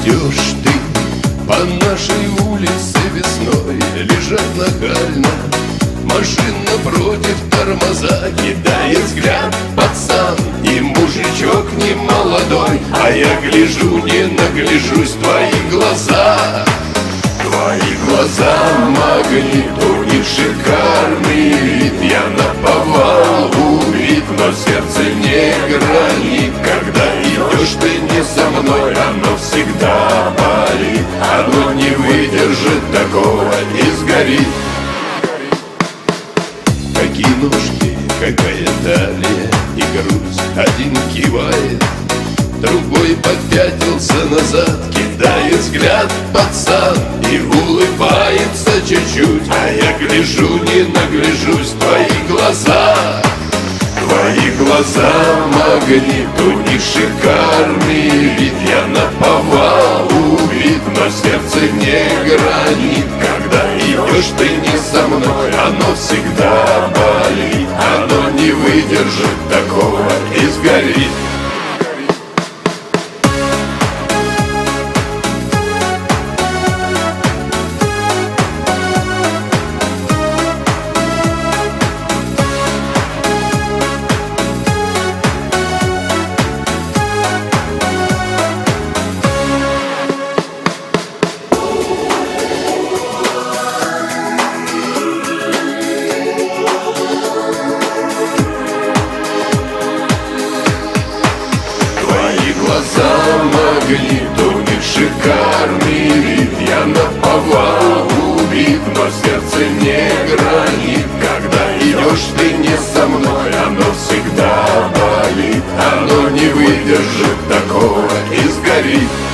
Идешь ты по нашей улице весной, лежат нахально машин напротив, тормоза, кидает взгляд пацан, ни мужичок, ни молодой. А я гляжу, не нагляжусь в твои глаза. Твои глаза магнит, у них шикарный вид. Я наповал убит, но сердце не гранит. Когда идешь ты не со мной, оно всегда болит. Оно не выдержит такого и сгорит. Какие ножки, какая талия и грудь. Один кивает, другой попятился назад, кидает взгляд пацан и улыбается чуть-чуть. А я гляжу, не нагляжусь в твои глаза. Твои глаза магнит, у них шикарный вид. Я наповал убит, но сердце не гранит. Когда идешь ты не со мной, оно всегда болит. Оно не выдержит такого и сгорит. Глаза магнит, у них шикарный вид. Я наповал убит, но сердце не гранит. Когда идешь ты не со мной, оно всегда болит. Оно не выдержит такого и сгорит.